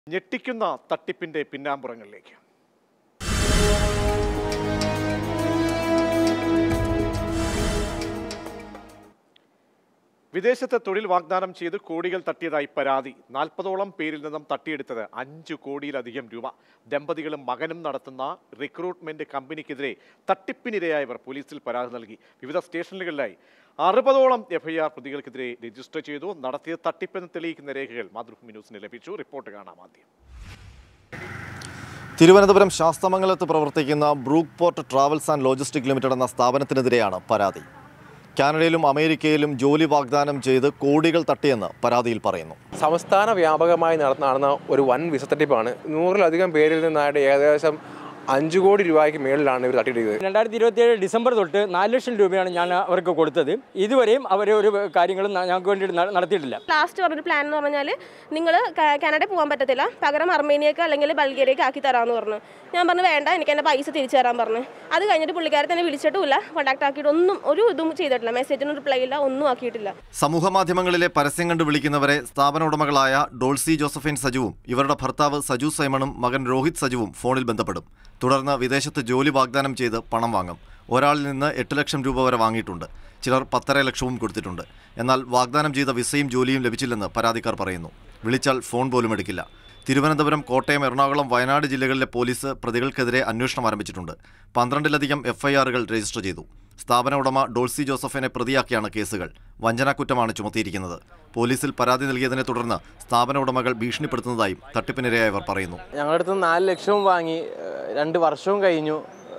ഞെട്ടിക്കുന്ന തട്ടിപ്പിന്റെ പിന്നാമ്പുറങ്ങളിലേക്ക്. വിദേശത്തെ തൊഴിൽ വാഗ്ദാനം ചെയ്ത് കോടികൾ തട്ടിയതായി പരാതി. 40ഓളം പേരിൽ നിന്നും തട്ടിയെടുത്തത് 5 കോടിയിലധികം രൂപ. ദമ്പതികളും മകനും നടത്തുന്ന റിക്രൂട്ട്മെന്റ് കമ്പനിക്കെതിരെ തട്ടിപ്പിനിരയായവർ പോലീസിൽ പരാതി നൽകി. വിവിധ സ്റ്റേഷനുകളിലായി 60ഓളം എഫ്ഐആർ പ്രതികൾക്കെതിരെ രജിസ്റ്റർ ചെയ്തു. നടത്തിയ തട്ടിപ്പെന്ന് തെളിയിക്കുന്ന രേഖകൾ മാതൃഭൂമി ന്യൂസിന് ലഭിച്ചു. റിപ്പോർട്ട് കാണാം ആദ്യം. തിരുവനന്തപുരം ശാസ്തമംഗലത്ത് പ്രവർത്തിക്കുന്ന Brook Port Travels and Logistic Limited എന്ന സ്ഥാപനത്തിനെതിരെയാണ് പരാതി. കാനഡയിലും അമേരിക്കയിലും ജോലി വാഗ്ദാനം ചെയ്ത് കോടികൾ തട്ടിയെന്ന് പരാതിയിൽ പറയുന്നു. സംസ്ഥാന വ്യാപകമായി നടന്ന ഒരു വൻ വിസ തട്ടിപ്പാണ്. 100-ലധികം പേരിൽ നിന്നായിട്ട് ഏകദേശം 5 കോടി രൂപയ്ക്ക് മേളിലാണ് ഇവർ തട്ടിയിട്ടത്. 2027 ഡിസംബർ തൊട്ട് 4 ലക്ഷം രൂപയാണ് ഞാൻ അവർക്ക് കൊടുത്തത്. ഇതുവരെയും അവർ ഒരു കാര്യങ്ങളും ഞങ്ങൾക്ക് വേണ്ടി നടത്തിയിട്ടില്ല. ലാസ്റ്റ് പറഞ്ഞൊരു പ്ലാൻ എന്ന് പറഞ്ഞാൽ നിങ്ങൾ കാനഡ പോകാൻ പറ്റത്തില്ല, പകരം അർമേനിയക്ക് അല്ലെങ്കിൽ ബൾഗേറിയക്ക് ആക്കി തരാമെന്ന് പറഞ്ഞു. ഞാൻ പറഞ്ഞു വേണ്ട, എനിക്ക് എൻ്റെ പൈസ തിരിച്ചു തരാൻ പറഞ്ഞു. അത് കഴിഞ്ഞിട്ട് പുള്ളിക്കാരെ തന്നെ വിളിച്ചിട്ടുമില്ല, കോൺടാക്ട് ആക്കിയിട്ട് ഒന്നും ഒരു ഇതും ചെയ്തിട്ടില്ല. മെസ്സേജിന് റിപ്ലൈ ഇല്ല, ഒന്നും ആക്കിയിട്ടില്ല. സമൂഹ മാധ്യമങ്ങളിലെ പരസ്യം കണ്ട് വിളിക്കുന്നവരെ സ്ഥാപന ഉടമകളായ ഡോൾസി ജോസഫൈൻ സജുവും ഇവരുടെ ഭർത്താവ് സജു സൈമണും മകൻ രോഹിത് സജുവും ഫോണിൽ ബന്ധപ്പെടും. തുടർന്ന് വിദേശത്ത് ജോലി വാഗ്ദാനം ചെയ്ത് പണം വാങ്ങും. ഒരാളിൽ നിന്ന് 8 ലക്ഷം രൂപ വരെ വാങ്ങിയിട്ടുണ്ട്. ചിലർ 10.5 ലക്ഷവും കൊടുത്തിട്ടുണ്ട്. എന്നാൽ വാഗ്ദാനം ചെയ്ത വിസയും ജോലിയും ലഭിച്ചില്ലെന്ന് പരാതിക്കാർ പറയുന്നു. വിളിച്ചാൽ ഫോൺ പോലും എടുക്കില്ല. തിരുവനന്തപുരം, കോട്ടയം, എറണാകുളം, വയനാട് ജില്ലകളിലെ പോലീസ് പ്രതികൾക്കെതിരെ അന്വേഷണം ആരംഭിച്ചിട്ടുണ്ട്. 12ലധികം എഫ്ഐആറുകൾ രജിസ്റ്റർ ചെയ്തു. സ്ഥാപന ഉടമ ഡോൾസി ജോസഫിനെ പ്രതിയാക്കിയാണ് കേസുകൾ. വഞ്ചനാക്കുറ്റമാണ് ചുമത്തിയിരിക്കുന്നത്. പോലീസിൽ പരാതി നൽകിയതിനെ തുടർന്ന് സ്ഥാപന ഉടമകൾ ഭീഷണിപ്പെടുത്തുന്നതായും തട്ടിപ്പിനിരയായവർ പറയുന്നു. ഞങ്ങളുടെ അടുത്ത് 4 ലക്ഷവും വാങ്ങി 2 വർഷവും കഴിഞ്ഞു.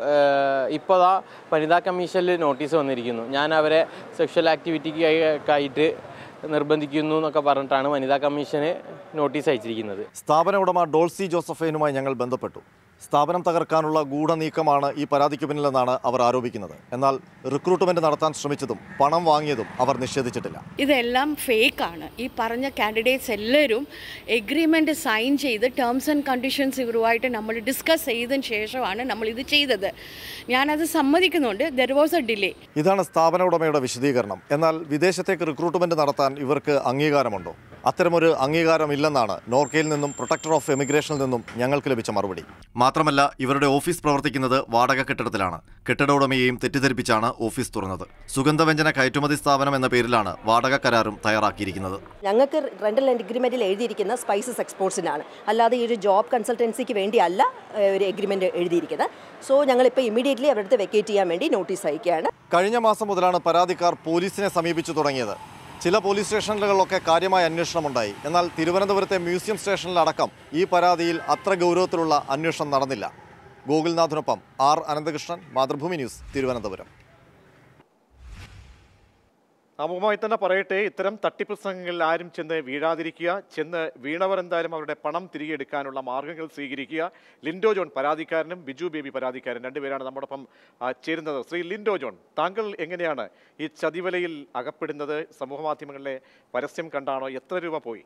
ഇപ്പോൾ വനിതാ കമ്മീഷനിൽ നോട്ടീസ് വന്നിരിക്കുന്നു. ഞാൻ അവരെ സെക്ഷൽ ആക്ടിവിറ്റിക്കായിട്ട് നിർബന്ധിക്കുന്നു എന്നൊക്കെ പറഞ്ഞിട്ടാണ് വനിതാ കമ്മീഷന് നോട്ടീസ് അയച്ചിരിക്കുന്നത്. സ്ഥാപന ഉടമ ഡോൾസി ജോസഫൈനുമായി ഞങ്ങൾ ബന്ധപ്പെട്ടു. സ്ഥാപനം തകർക്കാനുള്ള ഗൂഢനീക്കമാണ് ഈ പരാതിക്ക് പിന്നിലെന്നാണ് അവർ ആരോപിക്കുന്നത്. എന്നാൽ റിക്രൂട്ട്മെന്റ് നടത്താൻ ശ്രമിച്ചതും പണം വാങ്ങിയതും അവർ നിഷേധിച്ചിട്ടില്ല. ഇതെല്ലാം ഫേക്കാണ്. ഈ പറഞ്ഞ കാൻഡിഡേറ്റ്സ് എല്ലാവരും എഗ്രിമെൻറ്റ് സൈൻ ചെയ്ത് ടേംസ് ആൻഡ് കണ്ടീഷൻസ് ഇവരുമായിട്ട് നമ്മൾ ഡിസ്കസ് ചെയ്തതിന് ശേഷമാണ് നമ്മളിത് ചെയ്തത്. ഞാനത് സമ്മതിക്കുന്നുണ്ട്. There was a delay. ഇതാണ് സ്ഥാപന ഉടമയുടെ വിശദീകരണം. എന്നാൽ വിദേശത്തേക്ക് റിക്രൂട്ട്മെന്റ് നടത്താൻ ഇവർക്ക് അംഗീകാരമുണ്ടോ? അത്തരമൊരു അംഗീകാരമില്ലെന്നാണ് നോർക്കയിൽ നിന്നും പ്രൊട്ടക്ടർ ഓഫ് എമിഗ്രേഷനിൽ നിന്നും ഞങ്ങൾക്ക് ലഭിച്ച മറുപടി. മാത്രമല്ല, ഇവരുടെ ഓഫീസ് പ്രവർത്തിക്കുന്നത് വാടക കെട്ടിടത്തിലാണ്. കെട്ടിട ഉടമയെയും തെറ്റിദ്ധരിപ്പിച്ചാണ് ഓഫീസ് തുറന്നത്. സുഗന്ധവ്യഞ്ജന കയറ്റുമതി സ്ഥാപനം എന്ന പേരിലാണ് വാടക കരാറും തയ്യാറാക്കിയിരിക്കുന്നത്. ഞങ്ങൾക്ക് റെന്റൽ എഗ്രിമെന്റിൽ എഴുതിയിരിക്കുന്ന സ്പൈസസ് എക്സ്പോർട്സിനാണ്, അല്ലാതെ ഈ ഒരു ജോബ് കൺസൾട്ടൻസിക്ക് വേണ്ടിയല്ല ഒരു എഗ്രിമെന്റ് എഴുതിയിരിക്കുന്നത്. സോ ഞങ്ങളിപ്പോൾ ഇമ്മീഡിയറ്റ്ലി അവരുടെ വെക്കേറ്റ് ചെയ്യാൻ വേണ്ടി നോട്ടീസ് അയക്കുകയാണ്. കഴിഞ്ഞ മാസം മുതലാണ് പരാതിക്കാർ പോലീസിനെ സമീപിച്ചു തുടങ്ങിയത്. ചില പോലീസ് സ്റ്റേഷനുകളിലൊക്കെ കാര്യമായ അന്വേഷണമുണ്ടായി. എന്നാൽ തിരുവനന്തപുരത്തെ മ്യൂസിയം സ്റ്റേഷനിലടക്കം ഈ പരാതിയിൽ അത്ര ഗൗരവത്തിലുള്ള അന്വേഷണം നടന്നില്ല. ഗോകുൽനാഥിനൊപ്പം ആർ അനന്തകൃഷ്ണൻ, മാതൃഭൂമി ന്യൂസ്, തിരുവനന്തപുരം. അമുഖമായി തന്നെ പറയട്ടെ, ഇത്തരം തട്ടിപ്പ് സംഘങ്ങളിൽ ആരും ചെന്ന് വീഴാതിരിക്കുക. ചെന്ന് വീണവർ എന്തായാലും അവരുടെ പണം തിരികെ എടുക്കാനുള്ള മാർഗ്ഗങ്ങൾ സ്വീകരിക്കുക. ലിൻഡോ ജോൺ പരാതിക്കാരനും ബിജു ബേബി പരാതിക്കാരൻ, രണ്ടുപേരാണ് നമ്മോടൊപ്പം ചേരുന്നത്. ശ്രീ ലിൻഡോ ജോൺ, താങ്കൾ എങ്ങനെയാണ് ഈ ചതിവലയിൽ അകപ്പെടുന്നത്? സമൂഹ മാധ്യമങ്ങളിലെ പരസ്യം കണ്ടാണോ? എത്ര രൂപ പോയി?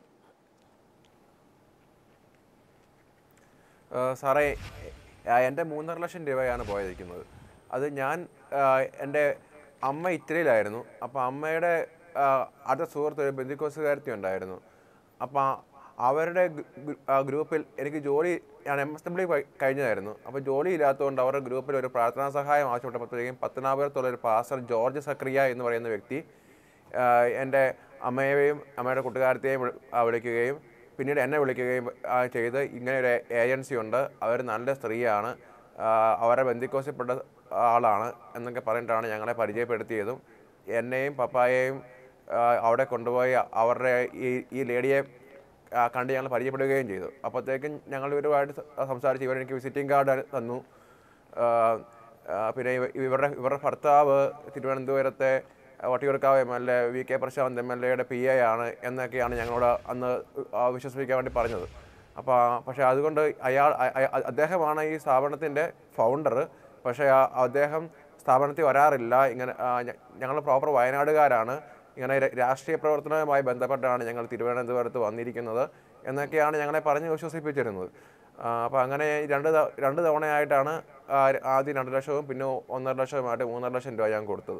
സാറേ, എൻ്റെ 3.5 ലക്ഷം രൂപയാണ് പോയിരിക്കുന്നത്. അത് ഞാൻ എൻ്റെ അമ്മ ഇറ്റലിയിലായിരുന്നു. അപ്പോൾ അമ്മയുടെ അടുത്ത സുഹൃത്ത് ഒരു ബന്ധുക്കോസുകാരത്തി ഉണ്ടായിരുന്നു. അപ്പോൾ അവരുടെ ഗ്രൂപ്പിൽ എനിക്ക് ജോലി, ഞാൻ MSW കഴിഞ്ഞതായിരുന്നു. അപ്പോൾ ജോലി ഇല്ലാത്തതുകൊണ്ട് അവരുടെ ഗ്രൂപ്പിൽ ഒരു പ്രാർത്ഥനാ സഹായം ആവശ്യപ്പെട്ടപ്പോഴത്തേക്കും പത്തനാപുരത്തുള്ള ഒരു പാസ്റ്റർ ജോർജ് സക്രിയ എന്ന് പറയുന്ന വ്യക്തി എൻ്റെ അമ്മയെയും അമ്മയുടെ കൂട്ടുകാരത്തെയും വിളിക്കുകയും പിന്നീട് എന്നെ വിളിക്കുകയും ചെയ്ത് ഇങ്ങനെ ഒരു ഏജൻസി ഉണ്ട്, അവർ നല്ല സ്ത്രീയാണ്, അവരെ ബന്ധുക്കോസിൽപ്പെട്ട ആളാണ് എന്നൊക്കെ പറഞ്ഞിട്ടാണ് ഞങ്ങളെ പരിചയപ്പെടുത്തിയതും എന്നെയും പപ്പായെയും അവിടെ കൊണ്ടുപോയി അവരുടെ ഈ ലേഡിയെ കണ്ട് ഞങ്ങൾ പരിചയപ്പെടുകയും ചെയ്തു. അപ്പോഴത്തേക്കും ഞങ്ങൾ ഇവരുമായിട്ട് സംസാരിച്ച് ഇവരെനിക്ക് വിസിറ്റിംഗ് കാർഡ് തന്നു. പിന്നെ ഇവരുടെ ഭർത്താവ് തിരുവനന്തപുരത്തെ Vattiyoorkavu MLA VK Prashant MLAയുടെ PA ആണ് എന്നൊക്കെയാണ് ഞങ്ങളോട് അന്ന് വിശ്വസിപ്പിക്കാൻ വേണ്ടി പറഞ്ഞത്. പക്ഷേ അതുകൊണ്ട് അദ്ദേഹമാണ് ഈ സ്ഥാപനത്തിൻ്റെ ഫൗണ്ടർ. പക്ഷേ അദ്ദേഹം സ്ഥാപനത്തിൽ വരാറില്ല. ഇങ്ങനെ ഞങ്ങൾ പ്രോപ്പർ വയനാടുകാരാണ്, ഇങ്ങനെ രാഷ്ട്രീയ പ്രവർത്തനവുമായി ബന്ധപ്പെട്ടാണ് ഞങ്ങൾ തിരുവനന്തപുരത്ത് വന്നിരിക്കുന്നത് എന്നൊക്കെയാണ് ഞങ്ങളെ പറഞ്ഞ് വിശ്വസിപ്പിച്ചിരുന്നത്. അപ്പോൾ അങ്ങനെ രണ്ട് തവണയായിട്ടാണ് ആദ്യം 2 ലക്ഷവും പിന്നെ 1.5 ലക്ഷവുമായിട്ട് 3.5 ലക്ഷം രൂപ ഞാൻ കൊടുത്തത്.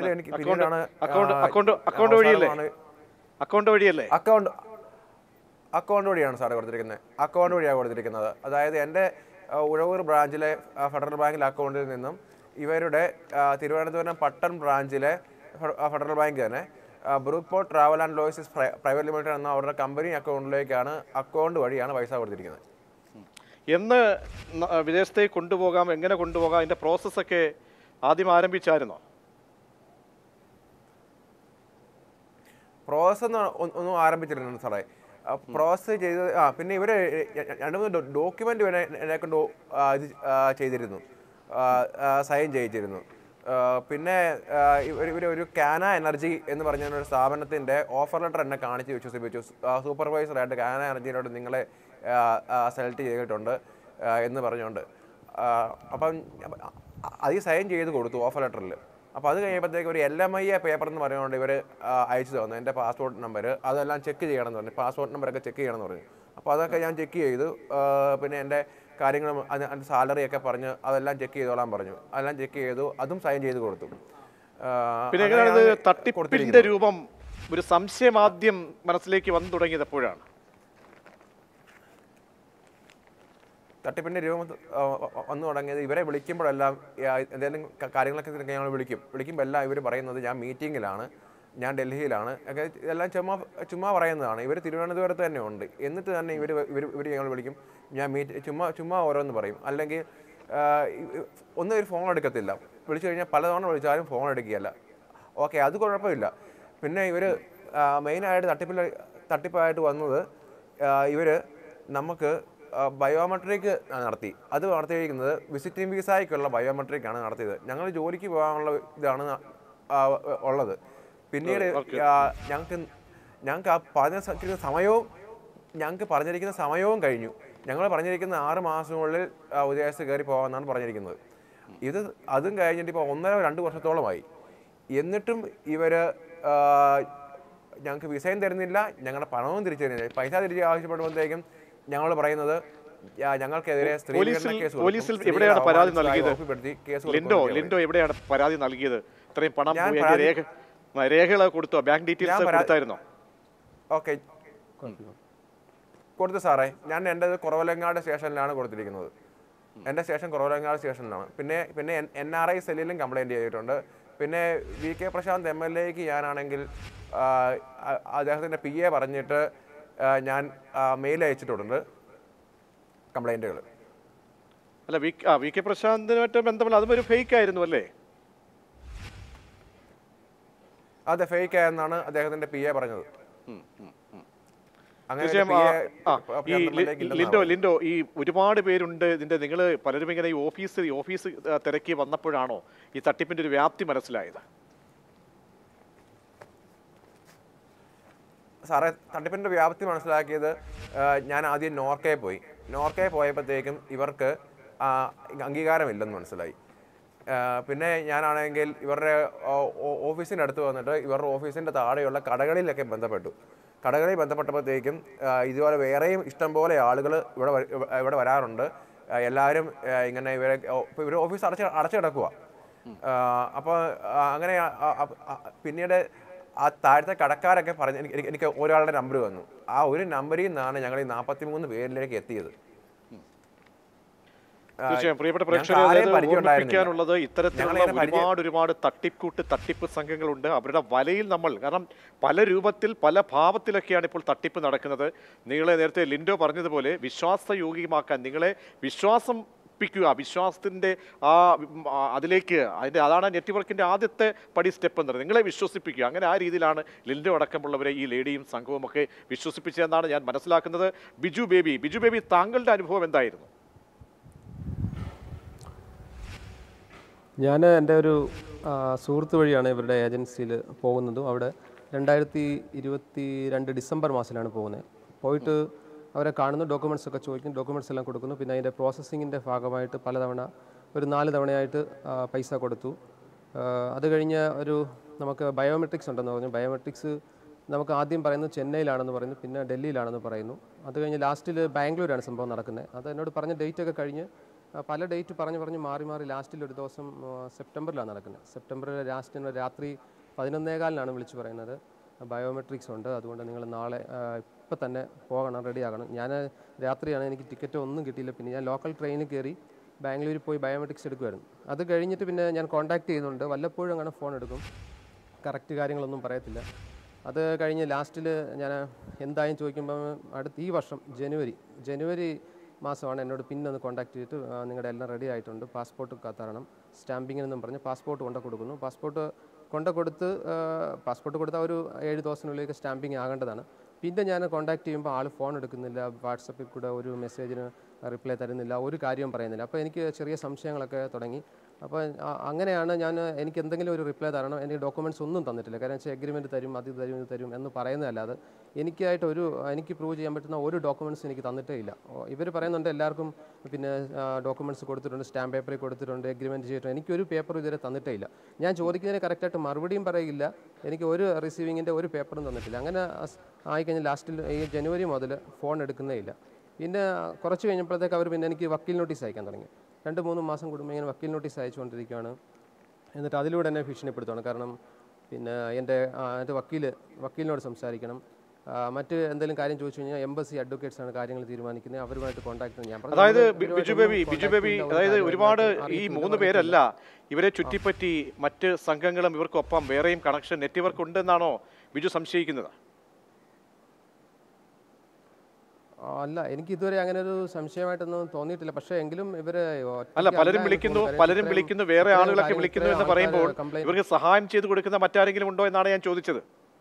അക്കൗണ്ട് വഴിയല്ലേ? അക്കൗണ്ട് വഴിയാണ് സാറേ കൊടുത്തിരിക്കുന്നത്. അക്കൗണ്ട് വഴിയാണ് കൊടുത്തിരിക്കുന്നത്. അതായത് എൻ്റെ ഉഴവൂർ ബ്രാഞ്ചിലെ ഫെഡറൽ ബാങ്കിലെ അക്കൗണ്ടിൽ നിന്നും ഇവരുടെ തിരുവനന്തപുരം പട്ടൺ ബ്രാഞ്ചിലെ ഫെഡറൽ ബാങ്ക് തന്നെ Brookport Travel and Logistics Private Limited എന്ന അവരുടെ കമ്പനി അക്കൗണ്ടിലേക്കാണ് അക്കൗണ്ട് വഴിയാണ് പൈസ കൊടുത്തിരിക്കുന്നത്. എന്ന് വിദേശത്തേക്ക് കൊണ്ടുപോകാം, എങ്ങനെ കൊണ്ടുപോകാം, അതിൻ്റെ പ്രോസസ്സൊക്കെ ആദ്യം ആരംഭിച്ചായിരുന്നോ? പ്രോസസ്സ് ഒന്നും ആരംഭിച്ചിരുന്നു സാറേ. പ്രോസസ്സ് ചെയ്ത് പിന്നെ ഇവർ 2-3 ഡോക്യുമെൻ്റ് വരെ എന്നെ കൊണ്ട് ഇത് ചെയ്തിരുന്നു, സൈൻ ചെയ്യിച്ചിരുന്നു. പിന്നെ ഇവർ ഒരു കാന എനർജി എന്ന് പറഞ്ഞ ഒരു സ്ഥാപനത്തിൻ്റെ ഓഫർ ലെറ്റർ എന്നെ കാണിച്ച് വിശ്വസിപ്പിച്ചു. സൂപ്പർവൈസറായിട്ട് കാന എനർജിയിലോട്ട് നിങ്ങളെ സെലക്ട് ചെയ്തിട്ടുണ്ട് എന്ന് പറഞ്ഞുകൊണ്ട്. അപ്പം അത് സൈൻ ചെയ്ത് കൊടുത്തു ഓഫർ ലെറ്ററിൽ. അപ്പോൾ അത് കഴിയുമ്പോഴത്തേക്ക് ഒരു LMIA പേപ്പർ എന്ന് പറഞ്ഞുകൊണ്ട് ഇവർ അയച്ചു തന്നു എൻ്റെ പാസ്പോർട്ട് നമ്പർ. അതെല്ലാം ചെക്ക് ചെയ്യണമെന്ന് പറഞ്ഞു, പാസ്പോർട്ട് നമ്പറൊക്കെ ചെക്ക് ചെയ്യണമെന്ന് പറഞ്ഞു. അപ്പോൾ അതൊക്കെ ഞാൻ ചെക്ക് ചെയ്തു. പിന്നെ എൻ്റെ കാര്യങ്ങളും അതിൻ്റെ സാലറിയൊക്കെ പറഞ്ഞ് അതെല്ലാം ചെക്ക് ചെയ്തോളാൻ പറഞ്ഞു. അതെല്ലാം ചെക്ക് ചെയ്തു, അതും സൈൻ ചെയ്ത് കൊടുത്തു. പിന്നെ എങ്ങനെയാണ് തട്ടിപ്പിന്റെ രൂപം ഒരു സംശയം ആദ്യം മനസ്സിലേക്ക് വന്നു തുടങ്ങിയത് എപ്പോഴാണ്? തട്ടിപ്പിൻ്റെ രൂപം വന്നു തുടങ്ങിയത് ഇവരെ വിളിക്കുമ്പോഴെല്ലാം എന്തെങ്കിലും കാര്യങ്ങളൊക്കെ ഞങ്ങൾ വിളിക്കുമ്പോൾ എല്ലാം ഇവർ പറയുന്നത് ഞാൻ മീറ്റിങ്ങിലാണ്, ഞാൻ ഡൽഹിയിലാണ് ഒക്കെ, ഇതെല്ലാം ചുമ്മാ പറയുന്നതാണ്. ഇവർ തിരുവനന്തപുരത്ത് തന്നെ ഉണ്ട്. എന്നിട്ട് തന്നെ ഇവർ ഞങ്ങൾ വിളിക്കും, ഞാൻ ചുമ്മാ ഓരോന്ന് പറയും. അല്ലെങ്കിൽ ഒന്നും ഇവർ ഫോൺ എടുക്കത്തില്ല. വിളിച്ചു കഴിഞ്ഞാൽ പലതവണ വിളിച്ചാലും ഫോൺ എടുക്കുകയല്ല. ഓക്കെ, അത് കുഴപ്പമില്ല. പിന്നെ ഇവർ മെയിനായിട്ട് തട്ടിപ്പായിട്ട് വന്നത് ഇവർ നമുക്ക് ബയോമെട്രിക് നടത്തി. അത് നടത്തിയിരിക്കുന്നത് വിസിറ്റിംഗ് വിസയ്ക്കുള്ള ബയോമെട്രിക്കാണ് നടത്തിയത്. ഞങ്ങൾ ജോലിക്ക് പോകാനുള്ള ഇതാണ് ഉള്ളത്. പിന്നീട് ഞങ്ങൾക്ക് ആ പറഞ്ഞിരിക്കുന്ന സമയവും കഴിഞ്ഞു. ഞങ്ങൾ പറഞ്ഞിരിക്കുന്ന 6 മാസത്തിനുള്ളിൽ വിദേശത്ത് കയറി പോകാമെന്നാണ് പറഞ്ഞിരിക്കുന്നത്. അതും കഴിഞ്ഞിട്ട് ഇപ്പോൾ 1.5-2 വർഷത്തോളമായി. എന്നിട്ടും ഇവർ ഞങ്ങൾക്ക് വിസയും തരുന്നില്ല, ഞങ്ങളുടെ പണവും തിരിച്ചു തരുന്നില്ല. പൈസ തിരിച്ച് ആവശ്യപ്പെടുമ്പോഴത്തേക്കും ഞങ്ങൾ പറയുന്നത് ഞങ്ങൾക്കെതിരെ പോലീസിൽ എവിടെയാണ് പരാതി നൽകിയത്? ലിൻഡോ എവിടെയാണ് പരാതി നൽകിയത്? ഇത്രയും പണം രേഖകൾ കൊടുത്തോ? Bank details കൊടുത്തായിരുന്നോ? ഓക്കെ, കൊടുത്തു സാറേ. ഞാൻ എൻ്റെ കുറവലങ്ങാട് സ്റ്റേഷനിലാണ് കൊടുത്തിരിക്കുന്നത്. എൻ്റെ സ്റ്റേഷൻ കുറവലങ്ങാട് സ്റ്റേഷനിലാണ്. പിന്നെ NRI സെല്ലിലും കംപ്ലയിൻറ്റ് ചെയ്തിട്ടുണ്ട്. പിന്നെ VK പ്രശാന്ത് MLAക്ക് ഞാനാണെങ്കിൽ അദ്ദേഹത്തിൻ്റെ PA പറഞ്ഞിട്ട് ഞാൻ മെയിൽ അയച്ചിട്ടുണ്ട് കംപ്ലൈൻറ്റുകൾ. അല്ല, VK പ്രശാന്തിനുമായിട്ട് ബന്ധമില്ല, അതും ഒരു ഫേക്ക് ആയിരുന്നു അല്ലേ? അതെ, ഫേക്ക് ആയെന്നാണ് അദ്ദേഹത്തിൻ്റെ PA പറഞ്ഞത്. ലിൻഡോ, ഈ ഒരുപാട് പേരുണ്ട് ഇതിന്റെ, നിങ്ങൾ പലരും ഇങ്ങനെ ഈ ഓഫീസ് തിരക്കി വന്നപ്പോഴാണോ ഈ തട്ടിപ്പിന്റെ ഒരു വ്യാപ്തി മനസ്സിലായത്? സാറേ, തട്ടിപ്പിൻ്റെ വ്യാപ്തി മനസ്സിലാക്കിയത് ഞാൻ ആദ്യം നോർക്കയിൽ പോയപ്പോഴത്തേക്കും ഇവർക്ക് അംഗീകാരമില്ലെന്ന് മനസ്സിലായി. പിന്നെ ഞാനാണെങ്കിൽ ഇവരുടെ ഓഫീസിൻ്റെ അടുത്ത് വന്നിട്ട് ഇവരുടെ ഓഫീസിൻ്റെ താഴെയുള്ള കടകളിലൊക്കെ കടകളിൽ ബന്ധപ്പെട്ടപ്പോഴത്തേക്കും ഇതുപോലെ വേറെയും ഇഷ്ടംപോലെ ആളുകൾ ഇവിടെ വരാറുണ്ട്. എല്ലാവരും ഇങ്ങനെ ഇവർ ഓഫീസ് അടച്ചു കിടക്കുക. അപ്പോൾ അങ്ങനെ പിന്നീട് ആ താഴത്തെ കടക്കാരൊക്കെ പറഞ്ഞ് എനിക്ക് ഒരാളുടെ നമ്പർ വന്നു. ആ ഒരു നമ്പറിൽ നിന്നാണ് ഞങ്ങൾ ഈ 43 പേരിലേക്ക് എത്തിയത്. തീർച്ചയായും പ്രിയപ്പെട്ട പ്രേക്ഷകരെ ഓർമ്മിപ്പിക്കാനുള്ളത്, ഇത്തരത്തിലുള്ള ഒരുപാട് തട്ടിപ്പ് സംഘങ്ങളുണ്ട്. അവരുടെ വലയിൽ നമ്മൾ, കാരണം പല രൂപത്തിൽ പല ഭാവത്തിലൊക്കെയാണ് ഇപ്പോൾ തട്ടിപ്പ് നടക്കുന്നത്. നിങ്ങളെ നേരത്തെ ലിൻഡോ പറഞ്ഞതുപോലെ വിശ്വാസയോഗ്യമാക്കാൻ, നിങ്ങളെ വിശ്വാസത്തിൻ്റെ അതിലേക്ക് അതാണ് നെറ്റ്വർക്കിൻ്റെ ആദ്യത്തെ സ്റ്റെപ്പ് എന്നത്. നിങ്ങളെ വിശ്വസിപ്പിക്കുക. അങ്ങനെ ആ രീതിയിലാണ് ലിൻഡോ അടക്കമുള്ളവരെ ഈ ലേഡിയും സംഘവും ഒക്കെ വിശ്വസിപ്പിച്ചതെന്നാണ് ഞാൻ മനസ്സിലാക്കുന്നത്. ബിജു ബേബി, താങ്കളുടെ അനുഭവം എന്തായിരുന്നു? ഞാൻ എൻ്റെ ഒരു സുഹൃത്ത് വഴിയാണ് ഇവരുടെ ഏജൻസിയിൽ പോകുന്നതും. അവിടെ 2022 ഡിസംബർ മാസത്തിലാണ് പോകുന്നത്. പോയിട്ട് അവരെ കാണുന്നു, ഡോക്യുമെൻറ്റ്സ് ഒക്കെ ചോദിക്കും, ഡോക്യുമെൻറ്റ്സ് എല്ലാം കൊടുക്കുന്നു. പിന്നെ അതിൻ്റെ പ്രോസസ്സിങ്ങിൻ്റെ ഭാഗമായിട്ട് പലതവണ ഒരു 4 തവണയായിട്ട് പൈസ കൊടുത്തു. അത് കഴിഞ്ഞ് നമുക്ക് ബയോമെട്രിക്സ് ഉണ്ടെന്ന് പറഞ്ഞു. ബയോമെട്രിക്സ് നമുക്ക് ആദ്യം പറയുന്നത് ചെന്നൈയിലാണെന്ന് പറയുന്നു, പിന്നെ ഡൽഹിയിലാണെന്ന് പറയുന്നു. അത് കഴിഞ്ഞ് ലാസ്റ്റിൽ ബാംഗ്ലൂരാണ് സംഭവം നടക്കുന്നത്. അത് എന്നോട് പറഞ്ഞ ഡേറ്റൊക്കെ കഴിഞ്ഞ് പല ഡേറ്റ് പറഞ്ഞ് മാറി ലാസ്റ്റിൽ ഒരു ദിവസം സെപ്റ്റംബറിലാണ് നടക്കുന്നത്. സെപ്റ്റംബറിൽ രാത്രി 11:15 വിളിച്ച് പറയുന്നത് ബയോമെട്രിക്സ് ഉണ്ട്, അതുകൊണ്ട് നിങ്ങൾ നാളെ ഇപ്പം തന്നെ പോകണം, റെഡിയാകണം. ഞാൻ രാത്രിയാണ്, എനിക്ക് ടിക്കറ്റ് ഒന്നും കിട്ടിയില്ല. പിന്നെ ഞാൻ ലോക്കൽ ട്രെയിനിൽ കയറി ബാംഗ്ലൂരിൽ പോയി ബയോമെട്രിക്സ് എടുക്കുമായിരുന്നു. അത് കഴിഞ്ഞിട്ട് പിന്നെ ഞാൻ കോൺടാക്ട് ചെയ്യുന്നുണ്ട്, വല്ലപ്പോഴും അങ്ങനെ ഫോൺ എടുക്കും, കറക്റ്റ് കാര്യങ്ങളൊന്നും പറയത്തില്ല. അത് കഴിഞ്ഞ് ലാസ്റ്റിൽ ഞാൻ എന്തായാലും ചോദിക്കുമ്പോൾ ഈ വർഷം ജനുവരി മാസമാണ് എന്നോട് പിന്നെ ഒന്ന് കോൺടാക്ട് ചെയ്തിട്ട് നിങ്ങളുടെ എല്ലാം റെഡി ആയിട്ടുണ്ട്, പാസ്പോർട്ട് തരണം, സ്റ്റാമ്പിങ്ങിനെന്നും പറഞ്ഞ് പാസ്പോർട്ട് കൊടുക്കുന്നു. പാസ്പോർട്ട് കൊടുത്താൽ ഒരു 7 ദിവസത്തിനുള്ളിലേക്ക് സ്റ്റാമ്പിങ് ആകേണ്ടതാണ്. പിന്നെ ഞാൻ കോൺടാക്ട് ചെയ്യുമ്പോൾ ആൾ ഫോൺ എടുക്കുന്നില്ല, വാട്സപ്പിൽ കൂടെ ഒരു മെസ്സേജിന് റിപ്ലൈ തരുന്നില്ല, ഒരു കാര്യവും പറയുന്നില്ല. അപ്പോൾ എനിക്ക് ചെറിയ സംശയങ്ങളൊക്കെ തുടങ്ങി. അപ്പോൾ അങ്ങനെയാണ് എനിക്ക് എന്തെങ്കിലും ഒരു റിപ്ലൈ തരണം. എനിക്ക് ഡോക്യുമെൻറ്റ്സ് ഒന്നും തന്നിട്ടില്ല. കാരണം വെച്ചാൽ എഗ്രിമെൻറ്റ് തരും, അത് തരും, ഇത് തരും എന്ന് പറയുന്നതല്ലാതെ എനിക്ക് പ്രൂവ് ചെയ്യാൻ പറ്റുന്ന ഒരു ഡോക്യുമെൻറ്റ്സ് എനിക്ക് തന്നിട്ടേ ഇല്ല. ഇവർ പറയുന്നുണ്ട് എല്ലാവർക്കും പിന്നെ ഡോക്യുമെൻറ്റ്സ് കൊടുത്തിട്ടുണ്ട്, സ്റ്റാമ്പ് പേപ്പറിൽ കൊടുത്തിട്ടുണ്ട്, എഗ്രിമെൻറ്റ് ചെയ്തിട്ടുണ്ട്. എനിക്കൊരു പേപ്പർ ഇതുവരെ തന്നിട്ടേ ഇല്ല. ഞാൻ ചോദിക്കുന്നതിന് കറക്റ്റായിട്ട് മറുപടിയും പറയില്ല, എനിക്ക് ഒരു റിസീവിങ്ങിൻ്റെ ഒരു പേപ്പറും തന്നിട്ടില്ല. അങ്ങനെ ആയിക്കഴിഞ്ഞാൽ ലാസ്റ്റിൽ ഈ ജനുവരി മുതൽ ഫോൺ എടുക്കുന്നേ ഇല്ല. പിന്നെ കുറച്ച് കഴിഞ്ഞപ്പോഴത്തേക്ക് അവർ പിന്നെ എനിക്ക് വക്കീൽ നോട്ടീസ് അയക്കാൻ തുടങ്ങി. 2-3 മാസം കൂടുമ്പോൾ ഇങ്ങനെ വക്കീൽ നോട്ടീസ് അയച്ചുകൊണ്ടിരിക്കുകയാണ്. എന്നിട്ട് അതിലൂടെ എന്നെ ഭീഷണിപ്പെടുത്തുകയാണ്. കാരണം പിന്നെ എൻ്റെ വക്കീലിനോട് സംസാരിക്കണം, മറ്റ് എന്തെങ്കിലും കാര്യം ചോദിച്ചു കഴിഞ്ഞാൽ എംബസി അഡ്വക്കേറ്റ്സാണ് കാര്യങ്ങൾ തീരുമാനിക്കുന്നത്, അവരുമായിട്ട് കോൺടാക്ട് ചെയ്യാൻ. അതായത് ബിജു ബേബി അതായത് ഒരുപാട് ഈ 3 പേരല്ല, ഇവരെ ചുറ്റിപ്പറ്റി മറ്റ് സംഘങ്ങളും ഇവർക്കൊപ്പം വേറെയും കണക്ഷൻ നെറ്റ്വർക്ക് ഉണ്ടെന്നാണോ ബിജു സംശയിക്കുന്നത്? അല്ല, എനിക്ക് ഇതുവരെ അങ്ങനെ ഒരു സംശയമായിട്ടൊന്നും തോന്നിയിട്ടില്ല. പക്ഷേ എങ്കിലും ഇവര് പലരും വിളിക്കുന്നു, വേറെ ആളുകളൊക്കെ വിളിക്കുന്നു എന്ന് പറയുമ്പോൾ ഇവർക്ക് സഹായം ചെയ്തു കൊടുക്കുന്ന മറ്റാരെങ്കിലും ഉണ്ടോ എന്നാണ് ഞാൻ ചോദിച്ചത്.